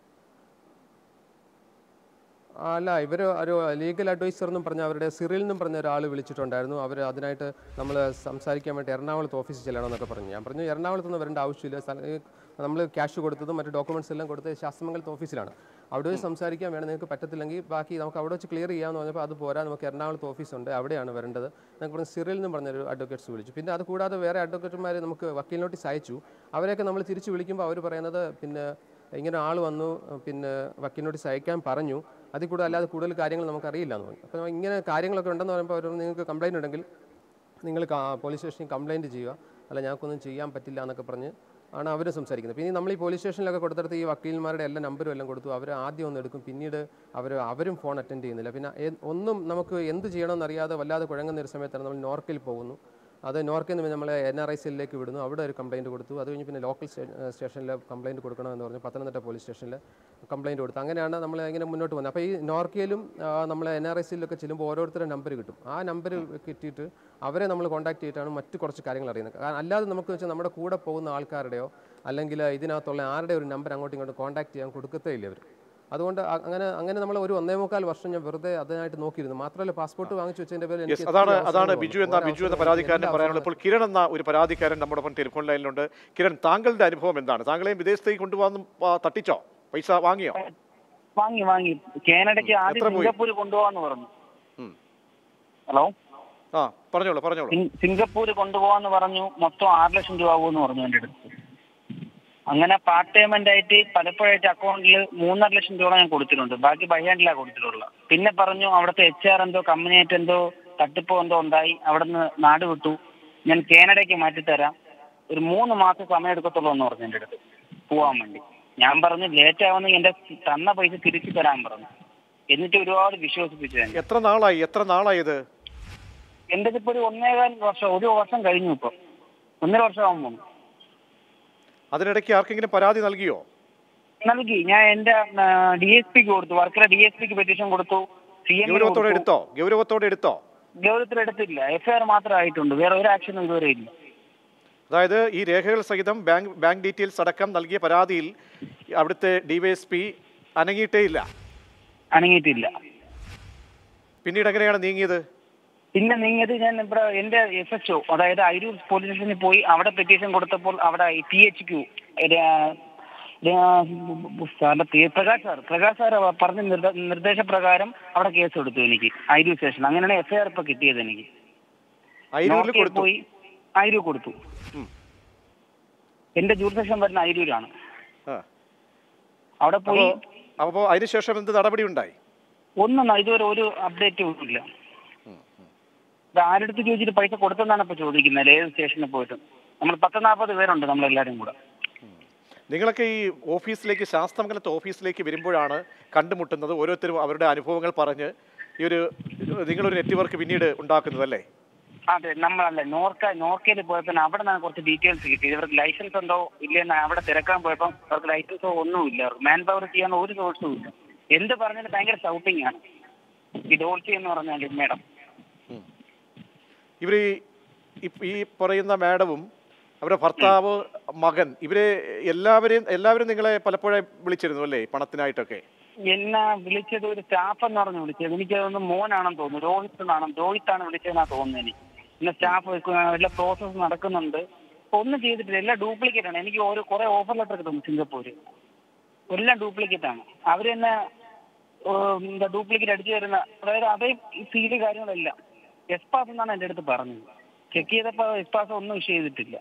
അല്ല, ഇവർ ഒരു ലീഗൽ അഡ്വൈസർ എന്നും പറഞ്ഞ അവരുടെ സിറിൽ നിന്നും പറഞ്ഞ ഒരാൾ വിളിച്ചിട്ടുണ്ടായിരുന്നു. അവർ അതിനായിട്ട് നമ്മൾ സംസാരിക്കാൻ വേണ്ടി എറണാകുളത്ത് ഓഫീസിൽ ചെല്ലണമെന്നൊക്കെ പറഞ്ഞു. ഞാൻ പറഞ്ഞു എറണാകുളത്തൊന്നും വരേണ്ട ആവശ്യമില്ല, നമ്മൾ ക്യാഷ് കൊടുത്തതും മറ്റ് ഡോക്യുമെൻറ്റ്സ് എല്ലാം കൊടുത്ത് ശാസ്ത്രമംഗലത്ത് ഓഫീസിലാണ്, അവിടെ വെച്ച് സംസാരിക്കാൻ വേണം, നിങ്ങൾക്ക് പറ്റത്തില്ലെങ്കിൽ ബാക്കി നമുക്ക് അവിടെ വെച്ച് ക്ലിയർ ചെയ്യാമെന്ന് പറഞ്ഞപ്പോൾ അത് പോരാ, നമുക്ക് എറണാകുളത്ത് ഓഫീസുണ്ട്, അവിടെയാണ് വരേണ്ടത് എന്നൊക്കെ പറഞ്ഞ് സിറിൽ നിന്നും പറഞ്ഞൊരു അഡ്വക്കേറ്റ്സ് വിളിച്ചു. പിന്നെ അത് കൂടാതെ വേറെ അഡ്വക്കേറ്റുമാർ നമുക്ക് വക്കീൽ നോട്ടീസ് അയച്ചു. അവരെയൊക്കെ നമ്മൾ തിരിച്ച് വിളിക്കുമ്പോൾ അവർ പറയുന്നത് പിന്നെ ഇങ്ങനെ ആൾ വന്നു, പിന്നെ വക്കീൽ നോട്ടീസ് അയക്കാൻ പറഞ്ഞു, അതിൽ കൂടെ അല്ലാതെ കൂടുതൽ കാര്യങ്ങൾ നമുക്കറിയില്ല എന്ന് പറഞ്ഞു. അപ്പോൾ ഇങ്ങനെ കാര്യങ്ങളൊക്കെ ഉണ്ടെന്ന് പറയുമ്പോൾ അവർ നിങ്ങൾക്ക് കംപ്ലയിൻ്റ് ഉണ്ടെങ്കിൽ നിങ്ങൾ പോലീസ് സ്റ്റേഷനിൽ കംപ്ലയിൻറ്റ് ചെയ്യുക, അല്ല ഞങ്ങൾക്കൊന്നും ചെയ്യാൻ പറ്റില്ല എന്നൊക്കെ പറഞ്ഞ് ആണ് അവർ സംസാരിക്കുന്നത്. പിന്നെ നമ്മൾ ഈ പോലീസ് സ്റ്റേഷനിലൊക്കെ കൊടുത്തെടുത്ത് ഈ വക്കീൽമാരുടെ എല്ലാ നമ്പറും എല്ലാം കൊടുത്തു. അവർ ആദ്യം ഒന്ന് എടുക്കും, പിന്നീട് അവരും ഫോൺ അറ്റൻഡ് ചെയ്യുന്നില്ല. പിന്നെ ഒന്നും നമുക്ക് എന്ത് ചെയ്യണമെന്നറിയാതെ വല്ലാതെ കുഴങ്ങുന്ന ഒരു സമയത്താണ് നമ്മൾ നോർക്കിൽ പോകുന്നു. അത് നോർക്കിൽ നിന്ന് നമ്മൾ NRICയിലേക്ക് വിടുന്നു, അവിടെ ഒരു കംപ്ലയിൻറ്റ് കൊടുത്തു. അത് കഴിഞ്ഞ് പിന്നെ ലോക്കൽ സ്റ്റേഷനിൽ കംപ്ലയിൻറ്റ് കൊടുക്കണമെന്ന് പറഞ്ഞു, പത്തനംതിട്ട പോലീസ് സ്റ്റേഷനിൽ കംപ്ലയിൻറ്റ് കൊടുത്തു. അങ്ങനെയാണ് നമ്മൾ ഇങ്ങനെ മുന്നോട്ട് പോകുന്നത്. അപ്പോൾ ഈ നോർക്കയിലും നമ്മൾ NRICയിലൊക്കെ ചെല്ലുമ്പോൾ ഓരോരുത്തരുടെ നമ്പർ കിട്ടും. ആ നമ്പർ കിട്ടിയിട്ട് അവരെ നമ്മൾ കോൺടാക്ട് ചെയ്തിട്ടാണ് മറ്റു കുറച്ച് കാര്യങ്ങൾ അറിയുന്നത്. അല്ലാതെ നമുക്ക് വെച്ചാൽ നമ്മുടെ കൂടെ പോകുന്ന ആൾക്കാരുടെയോ അല്ലെങ്കിൽ ഇതിനകത്തുള്ള ആരുടെ ഒരു നമ്പർ അങ്ങോട്ടും ഇങ്ങോട്ടും കോൺടാക്ട് ചെയ്യാൻ കൊടുക്കത്തേ ഇല്ല അവർ. അതുകൊണ്ട് അങ്ങനെ നമ്മൾ ഒരു 1.25 വർഷം ഞാൻ വെറുതെ അതിനായിട്ട് നോക്കിയിരുന്നു. മാത്രമല്ല പാസ്പോർട്ട് വാങ്ങിച്ചു വെച്ചതിന്റെ പേരിൽ അതാണ് ബിജു എന്ന പരാതിക്കാരൻ പറയാനുള്ളത്. ഇപ്പോൾ കിരൺ എന്ന ഒരു പരാതിക്കാരൻ നമ്മുടെ ഒപ്പം ടെലിഫോൺ ലൈനിലുണ്ട്. കിരൺ, താങ്കളുടെ അനുഭവം എന്താണ്? താങ്കളെയും വിദേശത്തേക്ക് കൊണ്ടുപോകാൻ തട്ടിച്ചോ? പൈസ വാങ്ങിയോ? വാങ്ങി. കാനഡയ്ക്ക് ആദ്യം സിംഗപ്പൂർ കൊണ്ടുപോകാന്ന് പറഞ്ഞു. ഹലോ, പറഞ്ഞോളൂ. സിംഗപ്പൂർ കൊണ്ടുപോകാന്ന് പറഞ്ഞു. മൊത്തം 6 ലക്ഷം രൂപ ആകുമെന്ന് പറഞ്ഞു എൻ്റെ അടുത്ത്. അങ്ങനെ പാർട്ട് പേയ്മെന്റ് ആയിട്ട് പലപ്പോഴായിട്ട് അക്കൗണ്ടിൽ 3.5 ലക്ഷം രൂപ ഞാൻ കൊടുത്തിട്ടുണ്ട്. ബാക്കി ബൈ ഹാൻഡിലാണ് കൊടുത്തിട്ടുള്ളത്. പിന്നെ പറഞ്ഞു അവിടുത്തെ HR എന്തോ കമ്പനിയായിട്ട് എന്തോ തട്ടിപ്പോ എന്തോ ഉണ്ടായി, അവിടെ നിന്ന് നാട് വിട്ടു, ഞാൻ കാനഡയ്ക്ക് മാറ്റിത്തരാം, ഒരു 3 മാസം സമയം എടുക്കത്തുള്ളൂ എന്ന് പറഞ്ഞു എൻ്റെ അടുത്ത് പോവാൻ വേണ്ടി. ഞാൻ പറഞ്ഞു ലേറ്റ് ആവുന്ന എൻ്റെ തന്ന പൈസ തിരിച്ചു തരാൻ പറഞ്ഞു. എന്നിട്ട് ഒരുപാട് വിശ്വസിപ്പിച്ചു. എത്ര നാളായി ഇത്? എൻ്റെ ഇപ്പൊ ഒരു 1.25 വർഷം, 1 വർഷം കഴിഞ്ഞു. ഇപ്പൊ 1.5 വർഷം ആകുമ്പോൾ. അതിനിടയ്ക്ക് ആർക്കെങ്കിലും പരാതി നൽകിയോ? നൽകി. ഞാൻ എന്റെ DSPക്ക് കൊടുത്തു, വർക്കല DSPക്ക് പെറ്റീഷൻ കൊടുത്തു. ഗൗരവത്തോടെ എടുത്തോ? ഗൗരവത്തിലെടുത്തില്ല. FIR മാത്രമേ ആയിട്ടുണ്ട്, വേറെ ഒരു ആക്ഷനും ഇതുവരെ ഇല്ല. അതായത് ഈ രേഖകൾ സഹിതം ബാങ്ക് ഡീറ്റെയിൽസ് അടക്കം നൽകിയ പരാതിയിൽ അവിടുത്തെ DYSP അനങ്ങിയിട്ടില്ല. പിന്നീട് എങ്ങനെയാണ് നീങ്ങിയത്? പിന്നെ ഞാൻ ഇവിടെ എന്റെ SHO അതായത് അയിരൂർ പോലീസ് സ്റ്റേഷനിൽ പോയി അവിടെ പെറ്റീഷൻ കൊടുത്തപ്പോൾ അവിടെ THQ പ്രകാശ് സാർ പറഞ്ഞ നിർദ്ദേശപ്രകാരം അവിടെ കേസ് കൊടുത്തു എനിക്ക് അയിരൂർ സ്റ്റേഷൻ. അങ്ങനെയാണ് FIR ഇപ്പൊ കിട്ടിയത് എനിക്ക്. പോയി അയിരൂർ കൊടുത്തു. എന്റെ ജൂറിസ്ഡിക്ഷൻ വരുന്ന അയിരൂരാണ്. അവിടെ പോയി. അപ്പോ അതിനുശേഷം എന്ത് നടപടി ഉണ്ടായി? ഒന്നും ഇതുവരെ ഒരു അപ്ഡേറ്റും ഇല്ല. ആരുടെ അടുത്ത് ചോദിച്ചിട്ട് പൈസ കൊടുത്തെന്നാണ് ഇപ്പൊ ചോദിക്കുന്നത്. ഏത് സ്റ്റേഷനിൽ പോയിട്ട് നമ്മൾ 10-40 പേരുണ്ട് നമ്മളെല്ലാരും കൂടെ. നിങ്ങളൊക്കെ ഈ ഓഫീസിലേക്ക് ശാസ്തമംഗലത്തെ ഓഫീസിലേക്ക് വരുമ്പോഴാണ് കണ്ടുമുട്ടുന്നത്, ഓരോരുത്തരും അവരുടെ അനുഭവങ്ങൾ പറഞ്ഞ് ഈ ഒരു നിങ്ങളൊരു നെറ്റ്വർക്ക് പിന്നീട് ഉണ്ടാക്കുന്നതല്ലേ? അതെ, നമ്മളല്ല നോർക്കയിൽ പോയപ്പോൾ അവിടെ നിന്നാണ് കുറച്ച് ഡീറ്റെയിൽസ് കിട്ടി. ഇവർക്ക് ലൈസൻസ് ഉണ്ടോ ഇല്ലെന്ന് അവിടെ തിരക്കാൻ പോയപ്പോൾ അവർക്ക് ലൈസൻസോ ഒന്നുമില്ല, അവർക്ക് മാൻ പവർ ചെയ്യാൻ ഒരു സോഴ്സും ഇല്ല. എന്ത് പറഞ്ഞാലും ഭയങ്കര ഷൗട്ടിങ് ആണ് ഈ ഡോൾസി എന്ന് പറഞ്ഞാൽ മേഡം. ഇവർ ഈ പറയുന്ന മാഡവും അവരുടെ ഭർത്താവ്, മകൻ, ഇവരെ എല്ലാവരും നിങ്ങളെ പലപ്പോഴും വിളിച്ചിരുന്നു അല്ലേ പണത്തിനായിട്ടൊക്കെ? എന്നെ വിളിച്ചത് ഒരു സ്റ്റാഫ് എന്ന് പറഞ്ഞു വിളിച്ചത്. എനിക്കതൊന്ന് മോനാണെന്ന് തോന്നുന്നു, രോഹിത്താണ് വിളിച്ചതെന്നാണ് തോന്നുന്നത്. എനിക്ക് പിന്നെ സ്റ്റാഫ് എല്ലാ പ്രോസസ്സ് നടക്കുന്നുണ്ട്, ഒന്നും ചെയ്തിട്ടില്ല, എല്ലാം ഡ്യൂപ്ലിക്കേറ്റ് ആണ്. എനിക്ക് കുറെ ഓഫർ ലെറ്റർ ഒക്കെ തന്നു സിംഗപ്പൂര്, എല്ലാം ഡ്യൂപ്ലിക്കേറ്റ് ആണ്. അവർ തന്നെ ഡ്യൂപ്ലിക്കേറ്റ് അടിച്ചു തരുന്ന, അതായത് അതേ സീല് കാര്യങ്ങളെല്ലാം എസ്പാസ് എന്നാണ് എൻ്റെ അടുത്ത് പറഞ്ഞത്. ചെക്ക് ചെയ്തപ്പോൾ എസ്പാസ് ഒന്നും ഇഷ്യൂ ചെയ്തിട്ടില്ല.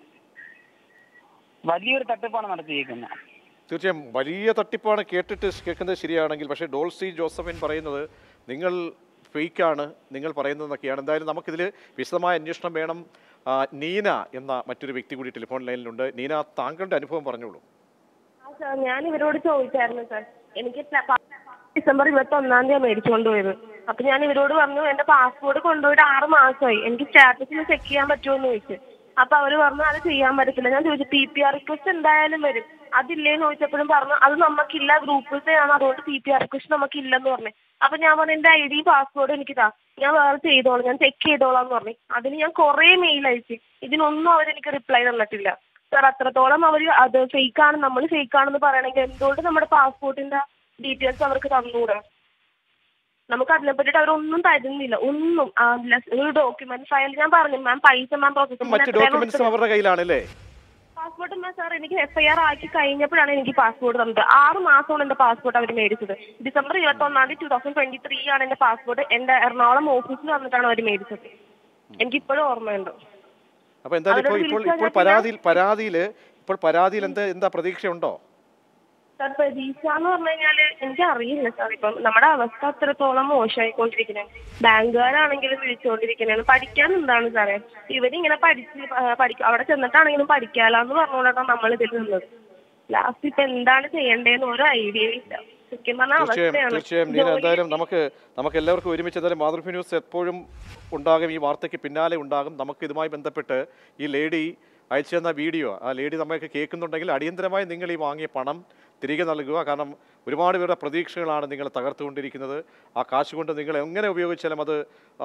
വലിയൊരു തട്ടിപ്പാണ് നടത്തിയിരിക്കുന്നത്. തീർച്ചയായും വലിയ തട്ടിപ്പാണ് കേൾക്കുന്നത് ശരിയാണെങ്കിൽ. പക്ഷേ ഡോൾസി ജോസഫൈൻ പറയുന്നത് നിങ്ങൾ ഫേക്കാണ് നിങ്ങൾ പറയുന്നതെന്നൊക്കെയാണ്. എന്തായാലും നമുക്കിതിൽ വിശദമായ അന്വേഷണം വേണം. നീന എന്ന മറ്റൊരു വ്യക്തി കൂടി ടെലിഫോൺ ലൈനിലുണ്ട്. നീന, താങ്കളുടെ അനുഭവം പറഞ്ഞോളൂ. സാർ, ഞാൻ ഇവരോട് ചോദിച്ചായിരുന്നു സാർ, എനിക്ക് ഡിസംബർ 21 മേടിച്ചുകൊണ്ട് പോയത്. അപ്പൊ ഞാൻ ഇവരോട് പറഞ്ഞു എന്റെ പാസ്പോർട്ട് കൊണ്ടുപോയിട്ട് 6 മാസമായി, എനിക്ക് സ്റ്റാറ്റസിൽ ചെക്ക് ചെയ്യാൻ പറ്റുമോ എന്ന് ചോദിച്ചു. അപ്പൊ അവര് പറഞ്ഞു അത് ചെയ്യാൻ പറ്റത്തില്ല. ഞാൻ ചോദിച്ചു PPR റിക്വസ്റ്റ് എന്തായാലും വരും, അതില്ലേന്ന് ചോദിച്ചപ്പോഴും പറഞ്ഞു അത് നമുക്കില്ല, ഗ്രൂപ്പിലത്തെയാണ്, അതുകൊണ്ട് PPR റിക്വസ്റ്റ് നമുക്കില്ലെന്ന് പറഞ്ഞു. അപ്പൊ ഞാൻ പറഞ്ഞു എന്റെ ID പാസ്പോർട്ട് എനിക്കിതാ, ഞാൻ വേറെ ചെയ്തോളാം, ഞാൻ ചെക്ക് ചെയ്തോളാം എന്ന് പറഞ്ഞു. അതിന് ഞാൻ കുറെ മെയിൽ അയച്ചു, ഇതിനൊന്നും അവരെനിക്ക് റിപ്ലൈ തന്നിട്ടില്ല. സാർ, അത്രത്തോളം അവർ അത് ഫേക്കാണ്, നമ്മൾ ഫേക്കാണെന്ന് പറയണമെങ്കിൽ എന്തുകൊണ്ട് നമ്മുടെ പാസ്പോർട്ടിന്റെ ഡീറ്റെയിൽസ് അവർക്ക് തന്നൂടെ? നമുക്ക് അതിനെ പറ്റിയിട്ട് അവരൊന്നും തരുന്നില്ല, ഒന്നും. ഒരു ഡോക്യുമെന്റ് ഫയൽ ഞാൻ പറഞ്ഞു മാം, പൈസ മാം അവരുടെ കയ്യിലാണല്ലേ പാസ്പോർട്ട് മാം. സാർ, എനിക്ക് FIR ആക്കി കഴിഞ്ഞപ്പോഴാണ് എനിക്ക് പാസ്പോർട്ട് തന്നത്. 6 മാസമാണ് എന്റെ പാസ്പോർട്ട് അവർ മേടിച്ചത്. ഡിസംബർ 21 2023 ആണ് എന്റെ പാസ്പോർട്ട് എന്റെ എറണാകുളം ഓഫീസിൽ വന്നിട്ടാണ് അവർ മേടിച്ചത്. എനിക്കിപ്പോഴും ഓർമ്മയുണ്ട്. അപ്പൊ എന്തായാലും ഇപ്പോൾ പരാതിയിൽ എന്താ പ്രതീക്ഷയുണ്ടോ? സാർ, പ്രതീക്ഷ എന്ന് പറഞ്ഞു കഴിഞ്ഞാല് എനിക്കറിയില്ല സാർ. ഇപ്പം നമ്മുടെ അവസ്ഥ അത്രത്തോളം മോശമായിക്കൊണ്ടിരിക്കുന്നത്. ബാങ്കുകാരാണെങ്കിലും വിളിച്ചുകൊണ്ടിരിക്കുന്നതാണ്. പഠിക്കാൻ എന്താണ് സാറേ, ഇവരിങ്ങനെ അവിടെ ചെന്നിട്ടാണെങ്കിലും പഠിക്കാലെന്ന് പറഞ്ഞുകൊണ്ടാണ് നമ്മൾ ഇതിൽ നിന്നത്. ലാസ്റ്റ് ഇപ്പൊ എന്താണ് ചെയ്യേണ്ടതെന്ന് ഒരു ഐഡിയയും ഇല്ല. തീർച്ചയായും നീന, എന്തായാലും നമുക്ക് എല്ലാവർക്കും ഒരുമിച്ച് എന്തായാലും മാതൃഭൂമി ന്യൂസ് എപ്പോഴും ഉണ്ടാകും, ഈ വാർത്തയ്ക്ക് പിന്നാലെ ഉണ്ടാകും. നമുക്ക് ഇതുമായി ബന്ധപ്പെട്ട് ഈ ലേഡി അയച്ചു തന്ന വീഡിയോ, ആ ലേഡി നമ്മൾക്ക് കേൾക്കുന്നുണ്ടെങ്കിൽ അടിയന്തരമായി നിങ്ങൾ ഈ വാങ്ങിയ പണം തിരികെ നൽകുക. കാരണം ഒരുപാട് പേരുടെ പ്രതീക്ഷകളാണ് നിങ്ങൾ തകർത്തുകൊണ്ടിരിക്കുന്നത്. ആ കാശ് കൊണ്ട് നിങ്ങൾ എങ്ങനെ ഉപയോഗിച്ചാലും അത്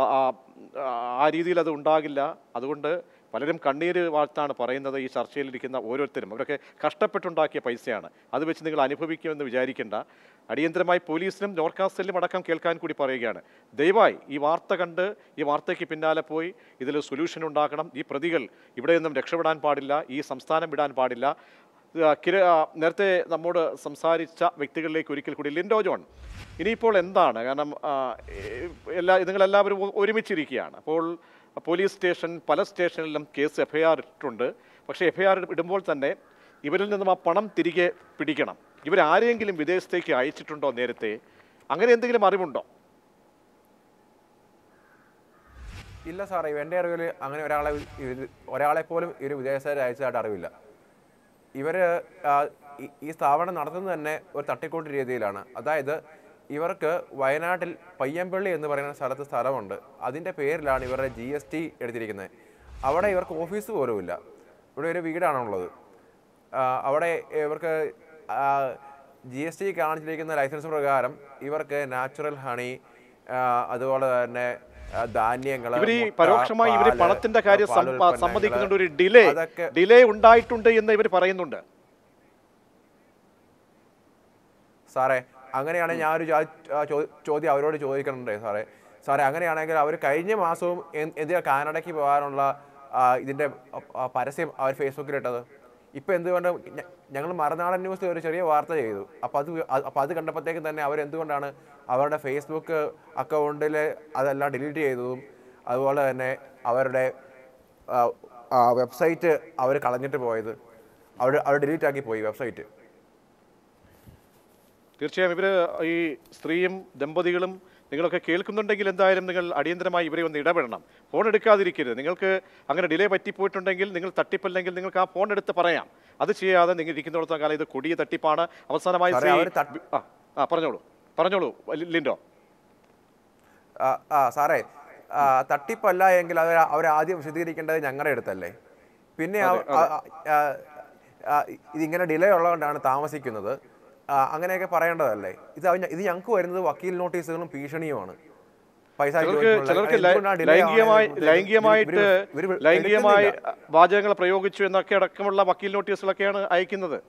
ആ രീതിയിൽ അത് ഉണ്ടാകില്ല. അതുകൊണ്ട് പലരും കണ്ണീര് വാർത്താണ് പറയുന്നത്. ഈ ചർച്ചയിലിരിക്കുന്ന ഓരോരുത്തരും അവരൊക്കെ കഷ്ടപ്പെട്ടുണ്ടാക്കിയ പൈസയാണ്, അത് വെച്ച് നിങ്ങൾ അനുഭവിക്കുമെന്ന് വിചാരിക്കേണ്ട. അടിയന്തരമായി പോലീസിനും നോർക്കാസെല്ലും അടക്കം കേൾക്കാൻ കൂടി പറയുകയാണ്. ദയവായി ഈ വാർത്ത കണ്ട് ഈ വാർത്തയ്ക്ക് പിന്നാലെ പോയി ഇതിൽ സൊല്യൂഷൻ ഉണ്ടാക്കണം. ഈ പ്രതികൾ ഇവിടെ നിന്നും രക്ഷപ്പെടാൻ പാടില്ല, ഈ സംസ്ഥാനം വിടാൻ പാടില്ല. നേരത്തെ നമ്മോട് സംസാരിച്ച വ്യക്തികളിലേക്ക് ഒരിക്കൽ കൂടി ലിൻഡോ ജോൺ, ഇനിയിപ്പോൾ എന്താണ്? കാരണം നിങ്ങളെല്ലാവരും ഒരുമിച്ചിരിക്കുകയാണ്. അപ്പോൾ പോലീസ് സ്റ്റേഷൻ, പല സ്റ്റേഷനിലും കേസ് FIR ഇട്ടിട്ടുണ്ട്. പക്ഷേ FIR ഇടുമ്പോൾ തന്നെ ഇവരിൽ നിന്നും ആ പണം തിരികെ പിടിക്കണം. ഇവരാരെങ്കിലും വിദേശത്തേക്ക് അയച്ചിട്ടുണ്ടോ നേരത്തെ? അങ്ങനെ എന്തെങ്കിലും അറിവുണ്ടോ? ഇല്ല സാറേ, എൻ്റെ അറിവിൽ അങ്ങനെ ഒരാളെ പോലും ഇവർ വിദേശത്ത് അയച്ചതായിട്ട് അറിവില്ല. ഇവർ ഈ സ്ഥാപനം നടത്തുന്നത് തന്നെ ഒരു തട്ടിക്കൂട്ട് രീതിയിലാണ്. അതായത് ഇവർക്ക് വയനാട്ടിൽ പയ്യമ്പള്ളി എന്ന് പറയുന്ന സ്ഥലമുണ്ട്, അതിൻ്റെ പേരിലാണ് ഇവരുടെ GST എടുത്തിരിക്കുന്നത്. അവിടെ ഇവർക്ക് ഓഫീസ് പോലുമില്ല, ഇവിടെ ഒരു വീടാണുള്ളത്. അവിടെ ഇവർക്ക് GST കാണിച്ചിരിക്കുന്ന ലൈസൻസ് പ്രകാരം ഇവർക്ക് നാച്ചുറൽ ഹണി, അതുപോലെ തന്നെ ധാന്യങ്ങൾ, പരോക്ഷമായി ഇവർ പണത്തിന്റെ കാര്യം സമ്മതിക്കുന്നുണ്ട്. ഒരു ഡിലേ ഉണ്ടായിട്ടുണ്ട് എന്ന് ഇവർ പറയുന്നുണ്ട്. സാറേ, അങ്ങനെയാണെങ്കിൽ ഞാനൊരു ചോദ്യം അവരോട് ചോദിക്കണുണ്ട് സാറേ അങ്ങനെയാണെങ്കിൽ അവർ കഴിഞ്ഞ മാസവും എന്തിനാ കാനഡയ്ക്ക് പോകാനുള്ള ഇതിൻ്റെ പരസ്യം അവർ ഫേസ്ബുക്കിലിട്ടത്? ഇപ്പം എന്തുകൊണ്ട് ഞങ്ങൾ മറുനാടൻ ന്യൂസ് ഒരു ചെറിയ വാർത്ത ചെയ്തു, അപ്പോൾ അത് കണ്ടപ്പോഴത്തേക്കും തന്നെ അവരെന്തുകൊണ്ടാണ് അവരുടെ ഫേസ്ബുക്ക് അക്കൗണ്ടിൽ അതെല്ലാം ഡിലീറ്റ് ചെയ്തതും അതുപോലെ തന്നെ അവരുടെ വെബ്സൈറ്റ് അവർ കളഞ്ഞിട്ട് പോയത്? അവർ ഡിലീറ്റ് ആക്കി പോയി വെബ്സൈറ്റ്. തീർച്ചയായും ഇവർ ഈ സ്ത്രീയും ദമ്പതികളും നിങ്ങളൊക്കെ കേൾക്കുന്നുണ്ടെങ്കിൽ എന്തായാലും നിങ്ങൾ അടിയന്തരമായി ഇവരെ ഒന്ന് ഇടപെടണം. ഫോൺ എടുക്കാതിരിക്കരുത്. നിങ്ങൾക്ക് അങ്ങനെ ഡിലേ പറ്റിപ്പോയിട്ടുണ്ടെങ്കിൽ, നിങ്ങൾ തട്ടിപ്പല്ലെങ്കിൽ നിങ്ങൾക്ക് ആ ഫോൺ എടുത്ത് പറയാം. അത് ചെയ്യാതെ നിങ്ങൾ ഇരിക്കുന്നിടത്തോളം കാലം ഇത് കൊടിയ തട്ടിപ്പാണ്. അവസാനമായി പറഞ്ഞോളൂ ലിൻഡോ. സാറേ, തട്ടിപ്പല്ല എങ്കിൽ അവരാദ്യം വിശദീകരിക്കേണ്ടത് ഞങ്ങളുടെ അടുത്തല്ലേ. പിന്നെ ഇതിങ്ങനെ ഡിലേ ഉള്ളതുകൊണ്ടാണ് താമസിക്കുന്നത്, അങ്ങനെയൊക്കെ പറയേണ്ടതല്ലേ. ഇത് ഞങ്ങൾക്ക് വരുന്നത് വക്കീൽ നോട്ടീസുകളും ഭീഷണിയുമാണ്. ലൈംഗികമായി വാചകങ്ങൾ പ്രയോഗിച്ചു എന്നൊക്കെ അടക്കമുള്ള വക്കീൽ നോട്ടീസുകളൊക്കെയാണ് അയക്കുന്നത്.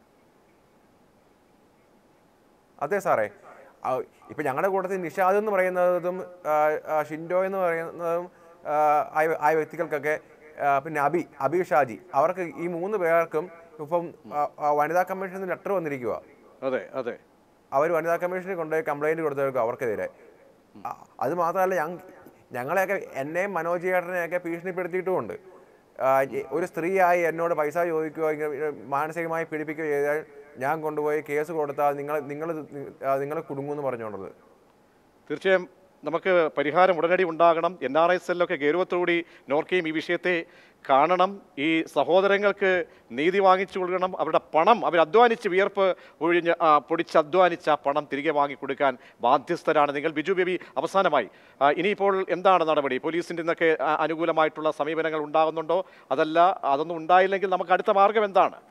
അതെ സാറേ, ഇപ്പം ഞങ്ങളുടെ കൂട്ടത്തിൽ നിഷാദ് എന്ന് പറയുന്നതും ഷിൻഡോ എന്ന് പറയുന്നതും ആയ വ്യക്തികൾക്കൊക്കെ, പിന്നെ അബി ഷാജി, അവർക്ക് ഈ 3 പേർക്കും ഇപ്പം വനിതാ കമ്മീഷന് ലെറ്റർ വന്നിരിക്കുക. അതെ അതെ, അവർ വനിതാ കമ്മീഷനിൽ കൊണ്ടുപോയി കംപ്ലൈൻറ്റ് കൊടുത്തവർക്ക് അവർക്കെതിരെ. അത് മാത്രമല്ല, ഞങ്ങളെയൊക്കെ, എന്നെയും മനോജ് ചേട്ടനെയൊക്കെ ഭീഷണിപ്പെടുത്തിയിട്ടുമുണ്ട്. ഒരു സ്ത്രീയായി എന്നോട് പൈസ ചോദിക്കുകയോ മാനസികമായി പീഡിപ്പിക്കുകയോ ചെയ്താൽ ഞാൻ കൊണ്ടുപോയി കേസ് കൊടുത്താൽ നിങ്ങൾ കുടുങ്ങുമെന്ന് പറഞ്ഞുകൊണ്ടത്. തീർച്ചയായും നമുക്ക് പരിഹാരം ഉടനടി ഉണ്ടാകണം. NRSLൊക്കെ ഗൗരവത്തോടുകൂടി നോർക്കയും ഈ വിഷയത്തെ കാണണം. ഈ സഹോദരങ്ങൾക്ക് നീതി വാങ്ങിച്ചു കൊടുക്കണം. അവരുടെ പണം അവരധ്വാനിച്ച് വിയർപ്പ് പൊടിച്ചധ്വാനിച്ച പണം തിരികെ വാങ്ങിക്കൊടുക്കാൻ ബാധ്യസ്ഥരാണ് നിങ്ങൾ. ബിജു ബേബി, അവസാനമായി ഇനിയിപ്പോൾ എന്താണ് നടപടി? പോലീസിൻ്റെ നിന്നൊക്കെ അനുകൂലമായിട്ടുള്ള സമീപനങ്ങൾ ഉണ്ടാകുന്നുണ്ടോ? അതല്ല, അതൊന്നും ഉണ്ടായില്ലെങ്കിൽ നമുക്ക് അടുത്ത മാർഗം എന്താണ്?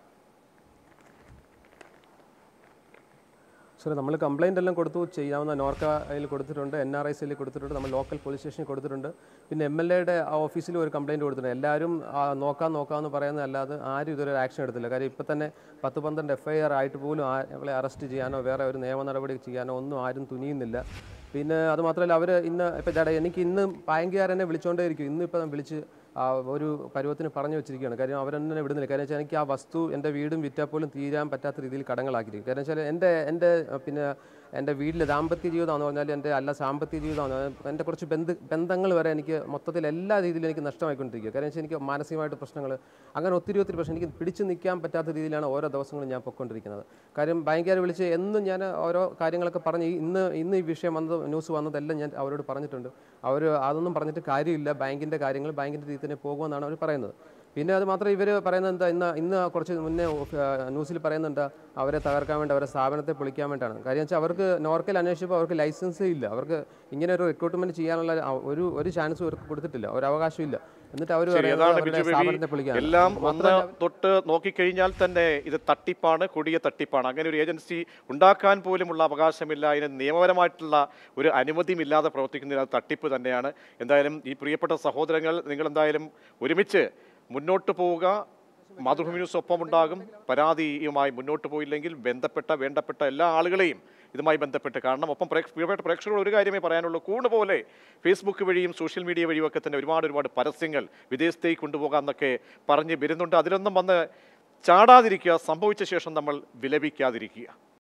സാർ, നമ്മൾ കംപ്ലയിൻ്റ് എല്ലാം കൊടുത്തു. ചെയ്യാവുന്ന നോർക്കയിൽ കൊടുത്തിട്ടുണ്ട്, NRICയിൽ കൊടുത്തിട്ടുണ്ട്, നമ്മൾ ലോക്കൽ പോലീസ് സ്റ്റേഷനിൽ കൊടുത്തിട്ടുണ്ട്. പിന്നെ MLAയുടെ ഓഫീസിൽ ഒരു കംപ്ലയിൻറ്റ് കൊടുത്തിട്ടുണ്ട്. എല്ലാവരും നോക്കാമെന്ന് പറയുന്നതല്ലാതെ ആരും ഇതുവരെ ആക്ഷൻ എടുത്തില്ല. കാര്യം ഇപ്പം തന്നെ 10-12 FIR ആയിട്ട് പോലും അവളെ അറസ്റ്റ് ചെയ്യാനോ വേറെ ഒരു നിയമ നടപടി ചെയ്യാനോ ഒന്നും ആരും തുനിയുന്നില്ല. പിന്നെ അതുമാത്രമല്ല, അവർ ഇപ്പം എനിക്ക് ഇന്ന് ബാങ്കുകാരെന്നെ വിളിച്ചുകൊണ്ടേയിരിക്കും. ഇന്നിപ്പം വിളിച്ച് ഒരു പരുവത്തിന് പറഞ്ഞു വെച്ചിരിക്കുകയാണ്. കാര്യം അവരെന്നെ വിടുന്നില്ല. കാര്യം വെച്ചാൽ എനിക്ക് ആ വസ്തു എൻ്റെ വീടും വിറ്റാൽ പോലും തീരാൻ പറ്റാത്ത രീതിയിൽ കടങ്ങളാക്കിയിരിക്കും. കാര്യം വെച്ചാൽ എൻ്റെ വീട്ടിലെ ദാമ്പത്യ ജീവിതമാണെന്ന് പറഞ്ഞാൽ എൻ്റെ സാമ്പത്തിക ജീവിതമാണ്, എൻ്റെ കുറച്ച് ബന്ധങ്ങൾ വരെ എനിക്ക് മൊത്തത്തിൽ എല്ലാ രീതിയിലും എനിക്ക് നഷ്ടമായിക്കൊണ്ടിരിക്കുക. കാര്യം വെച്ചാൽ എനിക്ക് മാനസികമായിട്ട് പ്രശ്നങ്ങൾ, അങ്ങനെ ഒത്തിരി പ്രശ്നം, എനിക്ക് പിടിച്ചു നിൽക്കാൻ പറ്റാത്ത രീതിയിലാണ് ഓരോ ദിവസങ്ങളും ഞാൻ പൊയ്ക്കൊണ്ടിരിക്കുന്നത്. കാര്യം ബാങ്കുകാർ വിളിച്ച് എന്നും ഞാൻ ഓരോ കാര്യങ്ങളൊക്കെ പറഞ്ഞ് ഇന്ന് ഈ വിഷയം ന്യൂസ് വന്നതെല്ലാം ഞാൻ അവരോട് പറഞ്ഞിട്ടുണ്ട്. അവർ അതൊന്നും പറഞ്ഞിട്ട് കാര്യമില്ല, ബാങ്കിൻ്റെ കാര്യങ്ങൾ ബാങ്കിൻ്റെ രീതിയിൽ തന്നെ പോകുമെന്നാണ് അവർ പറയുന്നത്. പിന്നെ അത് മാത്രം ഇവർ പറയുന്നത് ഇന്ന് കുറച്ച് മുന്നേ ന്യൂസിൽ പറയുന്നുണ്ട് അവരെ തകർക്കാൻ വേണ്ടി, അവരെ സ്ഥാപനത്തെ പൊളിക്കാൻ വേണ്ടിയിട്ടാണ്. കാര്യം വെച്ചാൽ അവർക്ക് നോർക്കയിൽ അന്വേഷിച്ചപ്പോൾ അവർക്ക് ലൈസൻസേ ഇല്ല. അവർക്ക് ഇങ്ങനെ ഒരു റിക്രൂട്ട്മെന്റ് ചെയ്യാനുള്ള ഒരു ചാൻസും അവർക്ക് കൊടുത്തിട്ടില്ല, ഒരു അവകാശം ഇല്ല. എന്നിട്ട് അവർ സ്ഥാപനത്തെ പൊളിക്കാൻ. എല്ലാം ഒന്ന് തൊട്ട് നോക്കിക്കഴിഞ്ഞാൽ തന്നെ ഇത് തട്ടിപ്പാണ്, കൊടിയ തട്ടിപ്പാണ്. അങ്ങനെ ഒരു ഏജൻസി ഉണ്ടാക്കാൻ പോലുമുള്ള അവകാശമില്ല, അതിന് നിയമപരമായിട്ടുള്ള ഒരു അനുമതിയുമില്ലാതെ പ്രവർത്തിക്കുന്ന തട്ടിപ്പ് തന്നെയാണ്. എന്തായാലും ഈ പ്രിയപ്പെട്ട സഹോദരങ്ങൾ, നിങ്ങൾ എന്തായാലും ഒരുമിച്ച് മുന്നോട്ട് പോവുക. മാതൃഭൂമി ന്യൂസ് ഒപ്പം ഉണ്ടാകും. പരാതിയുമായി മുന്നോട്ട് പോയില്ലെങ്കിൽ വേണ്ടപ്പെട്ട എല്ലാ ആളുകളെയും ഇതുമായി ബന്ധപ്പെട്ട് കാണണം. ഒപ്പം പ്രിയപ്പെട്ട പ്രേക്ഷകരോട് ഒരു കാര്യമേ പറയാനുള്ളൂ. പോലെ ഫേസ്ബുക്ക് വഴിയും സോഷ്യൽ മീഡിയ വഴിയൊക്കെ തന്നെ ഒരുപാട് പരസ്യങ്ങൾ വിദേശത്തേക്ക് കൊണ്ടുപോകാം എന്നൊക്കെ പറഞ്ഞ് വരുന്നുണ്ട്. അതിലൊന്നും വന്ന് ചാടാതിരിക്കുക, സംഭവിച്ച ശേഷം നമ്മൾ വിലപിക്കാതിരിക്കുക.